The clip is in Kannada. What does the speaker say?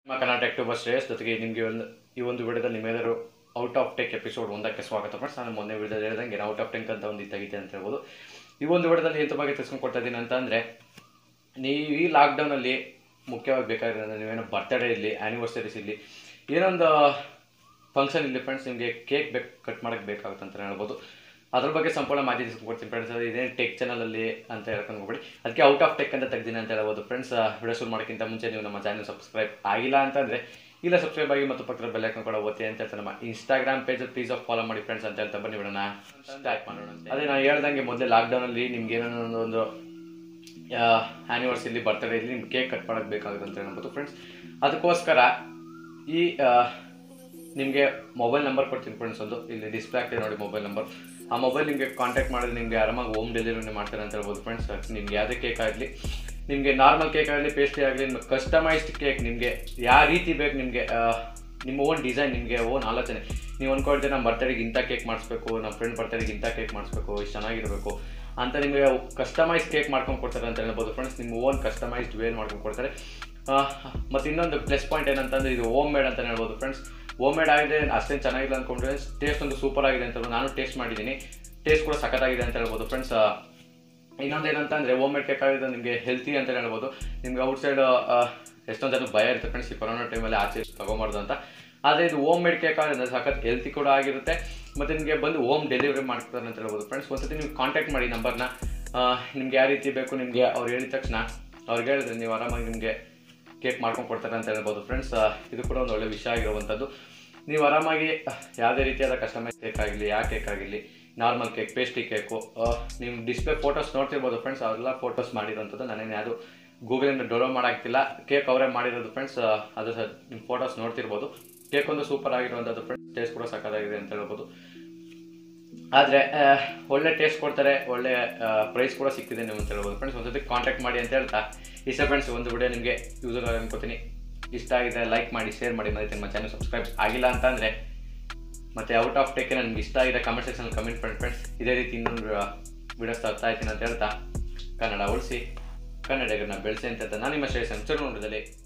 ನಿಮ್ಮ ಕರ್ನಾಟಕ ಯೂಟ್ಯೂಬರ್ ಶ್ರೇಯಸ್ ಜೊತೆಗೆ ನಿಮಗೆ ಈ ಒಂದು ವಿಡಿಯೋದಲ್ಲಿ ನಿಮ್ಮೆಲ್ಲರೂ ಔಟ್ ಆಫ್ ಟೆಕ್ ಎಪಿಸೋಡ್ 1ಕ್ಕೆ ಸ್ವಾಗತ ಫ್ರೆಂಡ್ಸ್. ನಾನು ಮೊನ್ನೆ ವಿಡಿಯೋದಲ್ಲಿ ಹೇಳಿದಂಗೆ ಔಟ್ ಆಫ್ ಟೆಕ್ ಅಂತ ಒಂದು ತೆಗಿತೆ ಅಂತ ಹೇಳ್ಬೋದು. ಈ ಒಂದು ವಿಡಿಯೋದಲ್ಲಿ ಎಂತ ಬಗ್ಗೆ ತಿಳ್ಸ್ಕೊಂಡು ಕೊಡ್ತಾ ಇದ್ದೀನಿ ಅಂತಂದರೆ, ನೀವು ಈ ಲಾಕ್ಡೌನಲ್ಲಿ ಮುಖ್ಯವಾಗಿ ಬೇಕಾಗಿರೋದು ನೀವೇನೋ ಬರ್ತ್ಡೇ ಇರಲಿ, ಆ್ಯನಿವರ್ಸರೀಸ್ ಇರಲಿ, ಏನೊಂದು ಫಂಕ್ಷನ್ ಇರಲಿ ಫ್ರೆಂಡ್ಸ್, ನಿಮಗೆ ಕೇಕ್ ಕಟ್ ಮಾಡೋಕ್ಕೆ ಬೇಕಾಗುತ್ತೆ ಅಂತ ಹೇಳ್ಬೋದು. ಅದ್ರ ಬಗ್ಗೆ ಸಂಪೂರ್ಣ ಮಾಹಿತಿ ಕೊಡ್ತೀನಿ ಫ್ರೆಂಡ್ಸ್. ಇದೇನು ಟೆಕ್ ಚಾನಲಲ್ಲಿ ಅಂತ ಹೇಳ್ಕೊಂಡು ಹೋಗ್ಬೇಡಿ, ಅದಕ್ಕೆ ಔಟ್ ಆಫ್ ಟೆಕ್ ಅಂತ ತೆಗ್ದಿನಿ ಅಂತ ಹೇಳ್ಬೋದು ಫ್ರೆಂಡ್ಸ್. ವಿಡಿಯೋ ಶುರು ಮಾಡೋಕ್ಕಿಂತ ಮುಂಚೆ ನೀವು ನಮ್ಮ ಚಾನಲ್ ಸಬ್ಸ್ಕ್ರೈಬ್ ಆಗಿಲ್ಲ ಅಂತಂದರೆ ಇಲ್ಲ ಸಬ್ಸ್ಕ್ರೈಬ್ ಆಗಿ ಮತ್ತು ಪಕ್ಕದ ಬೆಲ್ ಐಕಾನ್ ಕೂಡ ಓದ್ತೀನಿ ಅಂತ ಹೇಳ್ತಾರೆ. ನಮ್ಮ ಇನ್ಸ್ಟಾಗ್ರಾಮ್ ಪೇಜಲ್ಲಿ ಪ್ಲೀಸ್ ಫಾಲೋ ಮಾಡಿ ಫ್ರೆಂಡ್ಸ್ ಅಂತ ಹೇಳ್ತಾ ಬನ್ನಿ ವಿಡಿಯೋನ ಸ್ಟಾರ್ಟ್ ಮಾಡೋಣ. ಅದೇ ನಾನು ಹೇಳ್ದಂಗೆ ಮೊದಲೇ ಲಾಕ್ಡೌನಲ್ಲಿ ನಿಮ್ಗೆ ಏನೋ ಒಂದು ಆ್ಯನಿವರ್ಸರಿ ಬರ್ತ್ಡೇ ಇಲ್ಲಿ ನಿಮ್ಗೆ ಕೇಕ್ ಕಟ್ ಮಾಡೋಕ್ಕೆ ಬೇಕಾಗುತ್ತೆ ಅಂತ ಹೇಳ್ಬೋದು ಫ್ರೆಂಡ್ಸ್. ಅದಕ್ಕೋಸ್ಕರ ಈ ನಿಮಗೆ ಮೊಬೈಲ್ ನಂಬರ್ ಕೊಡ್ತೀನಿ ಫ್ರೆಂಡ್ಸ್. ಒಂದು ಇಲ್ಲಿ ಡಿಸ್ಪ್ಲೇ ಆಗ್ತಿದೆ ನೋಡಿ ಮೊಬೈಲ್ ನಂಬರ್. ಆ ಮೊಬೈಲ್ ನಿಮಗೆ ಕಾಂಟ್ಯಾಕ್ಟ್ ಮಾಡಿದ್ರೆ ನಿಮಗೆ ಆರಾಮಾಗಿ ಹೋಮ್ ಡೆಲಿವರಿ ಮಾಡ್ತಾರೆ ಅಂತ ಹೇಳ್ಬೋದು ಫ್ರೆಂಡ್ಸ್. ನಿಮ್ಗೆ ಯಾವುದೇ ಕೇಕ್ ಆಗಲಿ, ನಿಮಗೆ ನಾರ್ಮಲ್ ಕೇಕ್ ಆಗಲಿ, ಪೇಸ್ಟ್ರಿ ಆಗಲಿ, ನಿಮ್ಗೆ ಕಸ್ಟಮೈಸ್ಡ್ ಕೇಕ್ ನಿಮಗೆ ಯಾವ ರೀತಿ ಬೇಕು, ನಿಮಗೆ ನಿಮ್ಮ ಓನ್ ಡಿಸೈನ್, ನಿಮಗೆ ಓನ್ ಆಲೋಚನೆ. ನೀವು ಅಂದ್ಕೊಳ್ತೀರಿ ನಮ್ಮ ಬರ್ತಡೆಗೆ ಇಂಥ ಕೇಕ್ ಮಾಡಿಸ್ಬೇಕು, ನಮ್ಮ ಫ್ರೆಂಡ್ ಬರ್ತಡೆಗೆ ಇಂಥ ಕೇಕ್ ಮಾಡಿಸ್ಬೇಕು, ಇಷ್ಟು ಚೆನ್ನಾಗಿರಬೇಕು ಅಂತ ನಿಮಗೆ ಕಸ್ಟಮೈಸ್ ಕೇಕ್ ಮಾಡ್ಕೊಂಡು ಕೊಡ್ತಾರೆ ಅಂತ ಹೇಳ್ಬೋದು ಫ್ರೆಂಡ್ಸ್. ನಿಮ್ಮ ಓನ್ ಕಸ್ಟಮೈಸ್ಡ್ ವೇಲ್ ಮಾಡ್ಕೊಂಡು ಕೊಡ್ತಾರೆ. ಮತ್ತು ಇನ್ನೊಂದು ಪ್ಲಸ್ ಪಾಯಿಂಟ್ ಏನಂತಂದರೆ ಇದು ಹೋಮ್ ಮೇಡ್ ಅಂತ ಹೇಳ್ಬೋದು ಫ್ರೆಂಡ್ಸ್. ಹೋಮ್ ಮೇಡ್ ಆಗಿದೆ, ಅಷ್ಟೇನು ಚೆನ್ನಾಗಿಲ್ಲ ಅಂದ್ಕೊಂಡ್ರೆ ಟೇಸ್ಟ್ ಒಂದು ಸೂಪರ್ ಆಗಿದೆ ಅಂತ ನಾನು ಟೇಸ್ಟ್ ಮಾಡಿದ್ದೀನಿ. ಟೇಸ್ಟ್ ಕೂಡ ಸಖತ್ತಾಗಿದೆ ಅಂತ ಹೇಳ್ಬೋದು ಫ್ರೆಂಡ್ಸ್. ಇನ್ನೊಂದು ಏನಂತಂದರೆ ಹೋಮ್ ಮೇಡ್ ಕೇಕ್ ಆಗಿದೆ ನಿಮಗೆ ಹೆಲ್ತಿ ಅಂತ ಹೇಳ್ಬೋದು. ನಿಮ್ಗೆ ಔಟ್ಸೈಡ್ ಎಷ್ಟೊಂದು ಜನಕ್ಕೆ ಭಯ ಇರುತ್ತೆ ಫ್ರೆಂಡ್ಸ್, ಈ ಕೊರೋನಾ ಟೈಮಲ್ಲಿ ಆಚೆ ತೊಗೊಂಬಾರ್ದು ಅಂತ. ಆದರೆ ಇದು ಹೋಮ್ ಮೇಡ್ ಕೇಕ್ ಆಗಿದೆ ಸಖತ್ ಹೆಲ್ತಿ ಕೂಡ ಆಗಿರುತ್ತೆ. ಮತ್ತು ನಿಮಗೆ ಬಂದು ಹೋಮ್ ಡೆಲಿವರಿ ಮಾಡ್ತಾರೆ ಅಂತ ಹೇಳ್ಬೋದು ಫ್ರೆಂಡ್ಸ್. ಒಂದ್ಸತಿ ನೀವು ಕಾಂಟ್ಯಾಕ್ಟ್ ಮಾಡಿ ನಂಬರ್ನ. ನಿಮ್ಗೆ ಯಾವ ರೀತಿ ಬೇಕು ನಿಮಗೆ ಅವ್ರು ಹೇಳಿದ ತಕ್ಷಣ ಅವ್ರಿಗೆ ಹೇಳಿದ್ರೆ ನೀವು ಆರಾಮಾಗಿ ನಿಮಗೆ ಕೇಕ್ ಮಾಡ್ಕೊಂಡು ಕೊಡ್ತಾರೆ ಅಂತ ಹೇಳ್ಬೋದು ಫ್ರೆಂಡ್ಸ್. ಇದು ಕೂಡ ಒಂದು ಒಳ್ಳೆ ವಿಷಯ ಆಗಿರುವಂಥದ್ದು. ನೀವು ಆರಾಮಾಗಿ ಯಾವುದೇ ರೀತಿಯಾದ ಕಸ್ಟಮೈಸ್ ಕೇಕ್ ಆಗಲಿ, ಯಾವ ಕೇಕ್ ಆಗಿರಲಿ, ನಾರ್ಮಲ್ ಕೇಕ್, ಪೇಸ್ಟ್ರಿ ಕೇಕು, ನೀವು ಡಿಸ್ಪ್ಲೇ ಫೋಟೋಸ್ ನೋಡ್ತಿರ್ಬೋದು ಫ್ರೆಂಡ್ಸ್. ಅವೆಲ್ಲ ಫೋಟೋಸ್ ಮಾಡಿರೋಂಥದ್ದು, ನಾನೇನು ಯಾವುದು ಗೂಗಲಿಂದ ಡೌನ್ಲೋಡ್ ಮಾಡೋಕ್ತಿಲ್ಲ, ಕೇಕ್ ಅವರೇ ಮಾಡಿರೋದು ಫ್ರೆಂಡ್ಸ್. ಅದು ನಿಮ್ಮ ಫೋಟೋಸ್ ನೋಡ್ತಿರ್ಬೋದು. ಕೇಕ್ ಒಂದು ಸೂಪರ್ ಆಗಿರುವಂಥದ್ದು ಫ್ರೆಂಡ್ಸ್. ಟೇಸ್ಟ್ ಕೂಡ ಸಕ್ಕತ್ತಾಗಿದೆ ಅಂತ ಹೇಳ್ಬೋದು. ಆದರೆ ಒಳ್ಳೆ ಟೇಸ್ಟ್ ಕೊಡ್ತಾರೆ, ಒಳ್ಳೆ ಪ್ರೈಸ್ ಕೂಡ ಸಿಗ್ತಿದೆ ನೀವು ಅಂತ ಹೇಳ್ಬೋದು ಫ್ರೆಂಡ್ಸ್. ಒಂದ್ಸತಿ ಕಾಂಟ್ಯಾಕ್ಟ್ ಮಾಡಿ ಅಂತ ಹೇಳ್ತಾ ಇಷ್ಟ ಫ್ರೆಂಡ್ಸ್. ಒಂದು ವಿಡಿಯೋ ನಿಮಗೆ ಯೂಸರ್ ಅನ್ಕೋತೀನಿ. ಇಷ್ಟ ಆಗಿದೆ ಲೈಕ್ ಮಾಡಿ, ಶೇರ್ ಮಾಡಿ, ಮತ್ತೆ ನಿಮ್ಮ ಚಾನಲ್ ಸಬ್ಸ್ಕ್ರೈಬ್ ಆಗಿಲ್ಲ ಅಂತಂದರೆ ಮತ್ತು ಔಟ್ ಆಫ್ ಟೇಕ್ ನನಗೆ ಇಷ್ಟ ಆಗಿದೆ ಕಮೆಂಟ್ ಸೆಕ್ಷನಲ್ಲಿ ಕಮೆಂಟ್ ಮಾಡಿ ಫ್ರೆಂಡ್ಸ್. ಇದೇ ರೀತಿ ಇನ್ನೊಂದು ವಿಡಿಯೋಸ್ ತರ್ತಾ ಇರ್ತೀನಿ ಅಂತ ಹೇಳ್ತಾ, ಕನ್ನಡ ಉಳಿಸಿ ಕನ್ನಡಿಗರನ್ನ ಬೆಳೆಸಿ ಅಂತ ನಾನು ನಿಮ್ಮ ಶ್ರೇಯಸ್ ನೋಡಿದಲ್ಲಿ